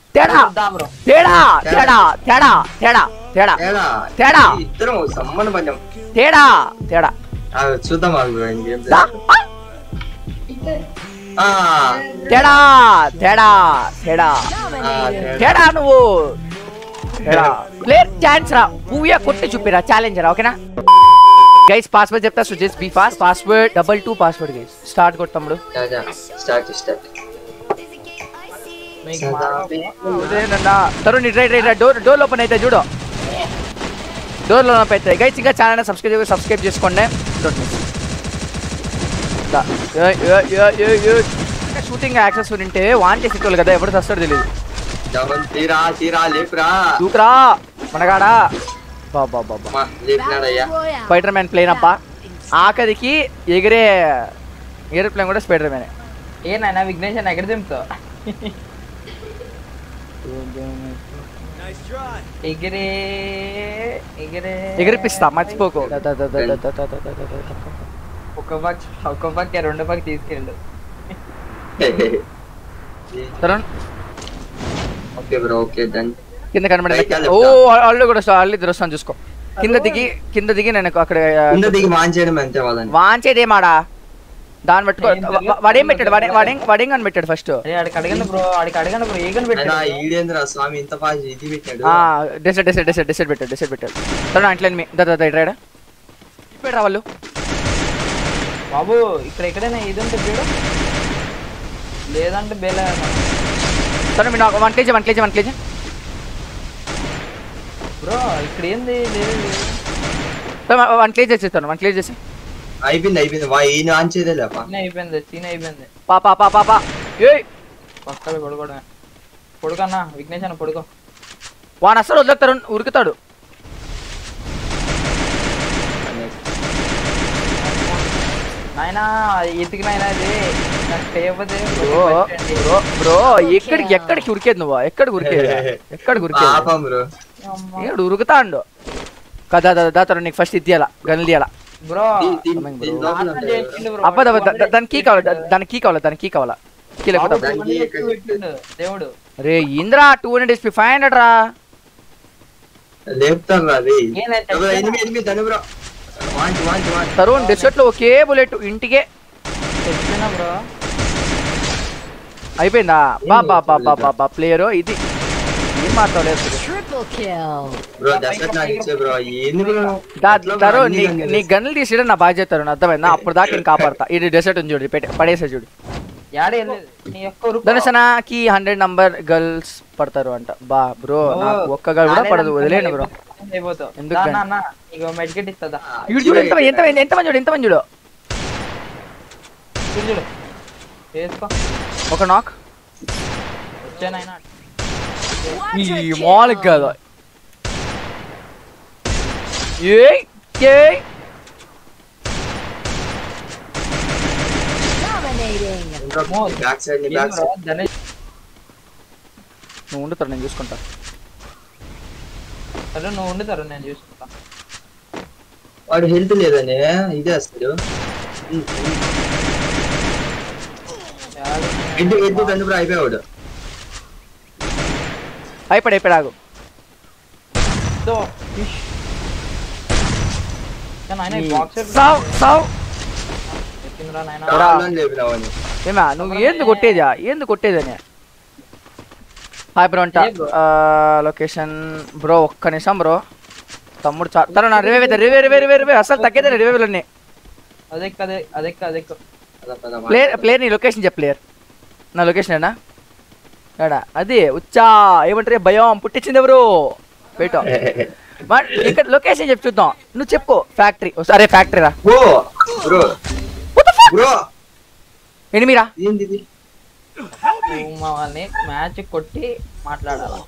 తేడా తేడా తేడా తేడా తేడా తేడా తేడా ఇద్దరం సమ్మన పంచం తేడా తేడా చూద్దాం తేడా తేడా తేడా తేడా నువ్వు ప్లేయర్ ఛాన్స్ రా పూయా కొట్టి చూపిరా ఛాలెంజ్ రా ఓకేనా గైస్ పాస్వర్డ్ చెప్తా so just be fast password 22 password guys start కొట్టు తమ్ముడు స్టార్ట్ తరుణ్ డోర్ ఓపెన్ అయితే చూడు డోర్ ఓపెన్ అవుతాయి గైస్ ఇంకా ఛానల్ సబ్స్క్రైబ్ చేసుకోండి షూటింగ్ యాక్సెస్ ఉంటే వాన్ చేసేటోళ్ళు కదా ఎప్పుడు వస్తాడో తెలియదు దూకురా మనగాడా స్పైడర్ మ్యాన్ ప్లేన్ అబ్బా ఆఖరికి ఎగిరే ఏరోప్లేన్ కూడా స్పైడర్ మ్యాన్ ఏనా విఘ్నేష్ అని ఎక్కడ దింపుతావు ఎగిరిపిస్తా మర్చిపోకు ఒక పక్క రెండు పక్క తీసుకెళ్ళు కింద కనబడే ఓ వాళ్ళు కూడా వాళ్ళు ఇద్దరు వస్తాను చూసుకో కింద దిగి నేను అక్కడ వాన్ చేయడం ఏమాడా దాన్ని పట్టుకో వాడేం పెట్టాడు వాడేం కని పెట్టాడు ఫస్ట్ డెసర్ట్ పెట్టాడు తను అంటే రైడా పెట్టరా వాళ్ళు బాబు ఇక్కడైనా ఇది ఉంటుంది చూడు లేదంటే బేలా తను మీరు 1 kg బ్రో ఇక్కడ ఏంది లేదు 1 kg చేస్తాను 1 kg చేసి అయిపోయింది పాపా ఏయ్ పక్కన పడుకోనా విఘ్నేష్ అన్న పడుకో వాడు అసలు వదిలేస్తారు ఉరుకుతాడు నాయనా ఎతికినాయనా అది బ్రో ఎక్కడికి ఉరికేది నువ్వు ఎక్కడికి ఉరికేది ఉరుకుతాండు కదా దాతారు నీకు ఫస్ట్ ఇద్యాల గన్లు తీయాల బ్రో అబ్బా దానికి కీ కావాలా దేవుడు రే ఇంద్రా 200 HP 500 రా తరుణ్ డెసర్ట్ లో ఒకే బుల్లెట్ ఇంటికే బ్రో అయిపోయిందా బాబా ప్లేయర్ ఇది ఏం మాట్లాడలేదు నీ గన్నులు తీసేయడం నా బాధ్యత అర్థమైందా అప్పుడు దాకా నేను కాపాడతా ఇది డెసర్ట్ ఉంది చూడు పడేసా చూడు ధనుషనకి 100 నంబర్ గర్ల్స్ పడతారు అంట బా బ్రో నాకు ఒక్క గర్ల్ కూడా పడదు వదిలేను బ్రో ఎంతమంది చూడు ఒక నాక్ మాల్ కదా నువ్వు ఉండుతారు నేను చూసుకుంటా నువ్వు ఉండుతారు నేను చూసుకుంటా వాడు హెల్త్ లేదనే ఇదే వస్తాడు అయిపోయాడు అయిపోయాడు ఏమా నువ్వు ఏంది కొట్టేదని హాయ్ బ్రో అంట లొకేషన్ బ్రో ఒక్క నిమిషం బ్రో తమ్ముడు తన నా రివే అసలు తగ్గేదే రివేలన్నీ ప్లేయర్ నీ లొకేషన్ చెప్పు ప్లేయర్ నా లొకేషన్ ఏనా అది ఉచ్చా ఏమంటారు భయం పుట్టించింది ఎవరు పెట్టాం ఇక్కడ లొకేషన్ చెప్పి చూద్దాం నువ్వు చెప్పు ఫ్యాక్టరీ సరే ఫ్యాక్టరీ రా ఎనిమిరా వాళ్ళని మ్యాచ్ కొట్టి మాట్లాడాలి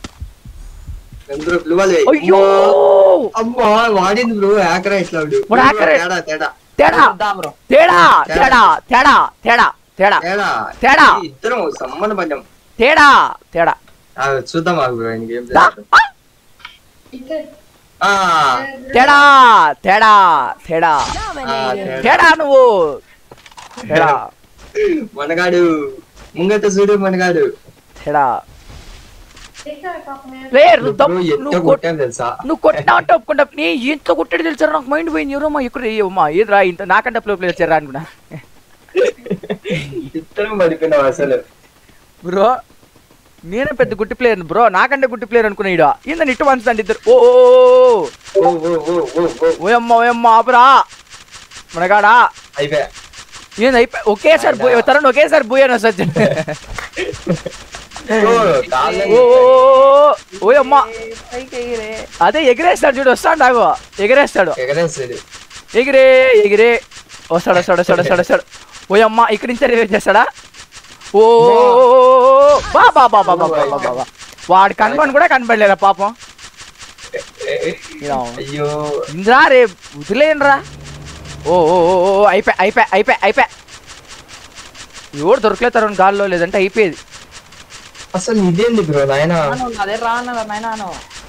వాడింది బ్రో హ్యాకర్ ఇట్లా తేడా ఇద్దరం సమ్మన పంచం తేడా తేడా చూద్దాం తేడా తేడా తేడా తేడా నువ్వు మనగాడు ముంగట చూడు మనగాడు తేడా ప్లేయర్ తెలుసా నువ్వు కొట్టినా అంటే ఒప్పుకుంటా నీ ఎంత కొట్టాడు తెలుసారా నాకు మైండ్ పోయింది ఎవరో ఇక్కడ అమ్మా ఏదిరా ఇంత నాకంటే ప్లేయర్ చేరా అనుకున్నా ఇద్దరం పడిపోయినావు అసలు బ్రో నేనే పెద్ద గుట్టి ప్లేయర్ బ్రో నాకంటే గుట్టి ప్లేయర్ అనుకున్నా ఇడ ఏందని ఇటు వంచండి ఇద్దరు ఓయమ్మ ఆపరా మనగాడా అయిపోయా ఏంది అయిపోయి ఒకేసారి తరుణ్ ఒకేసారి బూయాను సజ్జన్ ఓయమ్మ అదే ఎగిరేస్తాడు చూడు వస్తాడు నాకు ఎగిరేస్తాడు ఎగిరే వస్తాడు ఓయమ్మ ఇక్కడి నుంచి రివైవ్ చేస్తాడా ఓ బాబా వాడు కనపడి కూడా కనపడలేరా పాపం ఇంద్రా రే వదిలేనరా ఓ అయిపోయా ఎవరు దొరకలేతారు గాల్లో లేదంటే అయిపోయేది అసలు ఇదేంది బ్రో నాయనా అదే రా అన్నదా నాయనా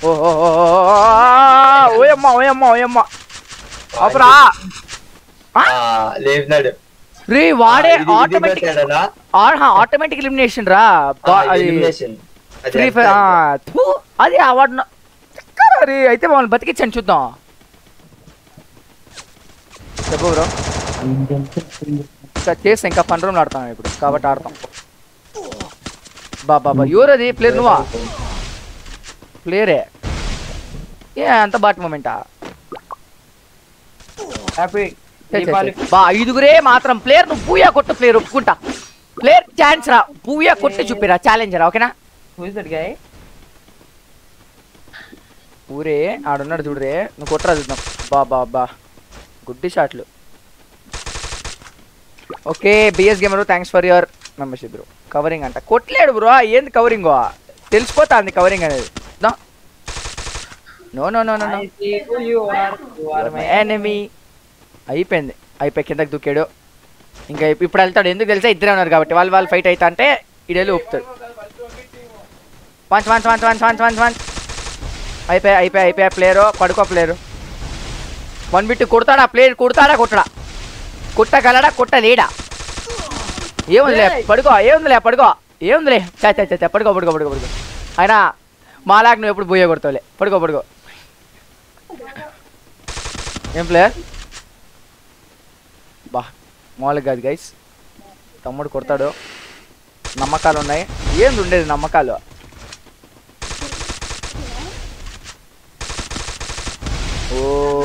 ఓయమ్మ అప్పురా లేపినాడు రే వాడే ఆటోమేటిక్ ఎలిమినేషన్ రా ఫ్రీ ఫైర్ అది వాడు రే అయితే మమ్మల్ని బతికించండి చూద్దాం చెప్పు బ్రో ఇంకా చేస్తాం ఇంకా ఫన్ రూమ్ ఆడతాం ఇప్పుడు కాబట్టి ఆడతాం బాబా ఎవరది ప్లేయర్ నువ్వా ప్లేయరే ఏ అంత బాట్ మూమెంటా హ్యాపీ బా ఐదుగురే మాత్రం ప్లేయర్ నువ్వు పూయా కొట్టు ప్లేయర్ ఒప్పుకుంటా ప్లేయర్ ఛాన్స్ రా పూయా కొట్టి చూపిరా ఛాలెంజ్ రా ఓకేనా ఊరే ఆడున్నాడు చూడరే నువ్వు కొట్టరా చూద్దాం బా గుడ్డి షాట్లు okay BS gamer thanks for your membership bro covering అంట కొట్టలేడు బ్రో ఏంది కవరింగ్ తెలిసిపోతుంది కవరింగ్ అనేది నో ఎనిమీ అయిపోయి కిందకి దూకాడు ఇంకా ఇప్పుడు వెళ్తాడు ఎందుకు తెలుసా ఇద్దరే ఉన్నారు కాబట్టి వాళ్ళు ఫైట్ అవుతా అంటే ఇడేళ్ళు ఊపుతాడు పంచ్ అయిపోయా ప్లేయరు పడుకో ప్లేయరు 1 బిట్ కొడతాడా ప్లేయర్ కొడతాడా కొట్టగలడా కొట్టలేడా ఏముందిలే పడుకో ఏముందిలే చా పడుకో అయినా మాలాగ్ నువ్వు ఎప్పుడు బోయే కొడతావులే పడుకో ఏం ప్లేయర్ బా మామూలుగా కాదు గైస్ తమ్ముడు కొడతాడు నమ్మకాలు ఉన్నాయి ఏంది ఉండేది నమ్మకాలు ఓ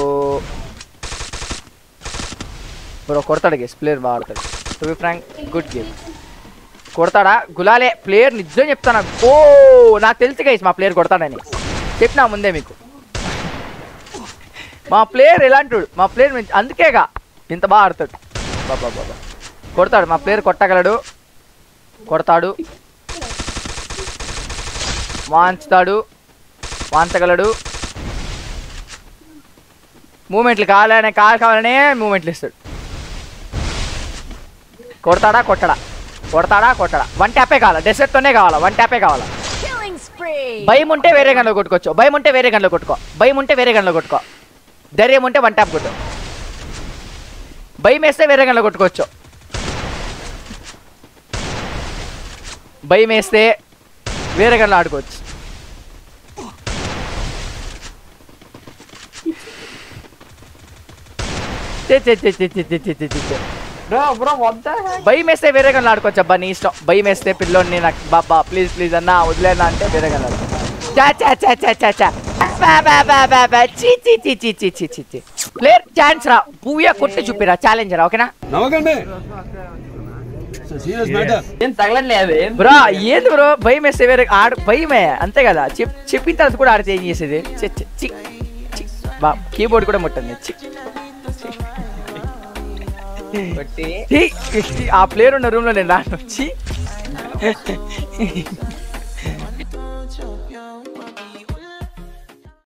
బ్రో కొడతాడు గైస్ ప్లేయర్ బాగా ఆడతాడు to be frank good game కొడతాడా గులాలే ప్లేయర్ నిజం చెప్తాను ఓ నాకు తెలుసు గైస్ మా ప్లేయర్ కొడతాడని చెప్పినా ముందే మీకు మా ప్లేయర్ ఎలాంటి మా ప్లేయర్ అందుకేగా ఇంత బాగా ఆడతాడు బాబా కొడతాడు మా ప్లేయర్ కొట్టగలడు కొడతాడు వాంచగలడు మూమెంట్లు కావాలనే మూమెంట్లు ఇస్తాడు కొడతాడా 1 ట్యాపే కావాలా డెసర్ట్తోనే కావాలా 1 ట్యాపే కావాలా భయం ఉంటే వేరే గన్లో కొట్టుకోవచ్చు భయం ఉంటే వేరే గన్లో కొట్టుకో ధైర్యం ఉంటే 1 ట్యాప్ కొట్టు భయం వేస్తే వేరే గన్లో కొట్టుకోవచ్చు భయం వేస్తే వేరే గన్లో ఆడుకోవచ్చు భయం వేస్తే వేరే గన్లో ఆడుకోవచ్చు అబ్బా నీ ఇష్టం భయం వేస్తే పిల్లోని నాకు బాబా ప్లీజ్ అన్నా వదిలేనా అంటే వేరే గన్లో ప్లేయర్ ఛాన్స్ రా పూయా కొట్టి చూపిరా ఛాలెంజ్ రా ఓకేనా బ్రో ఏంది బ్రో భయం వేస్తే వేరే భయమే అంతే కదా చెప్పిన తర్వాత కూడా ఆడితే ఏం చేసేది బా కీబోర్డ్ కూడా ముట్టండి ఆ ప్లేయర్ ఉన్న రూమ్ లో నేను రాను వచ్చి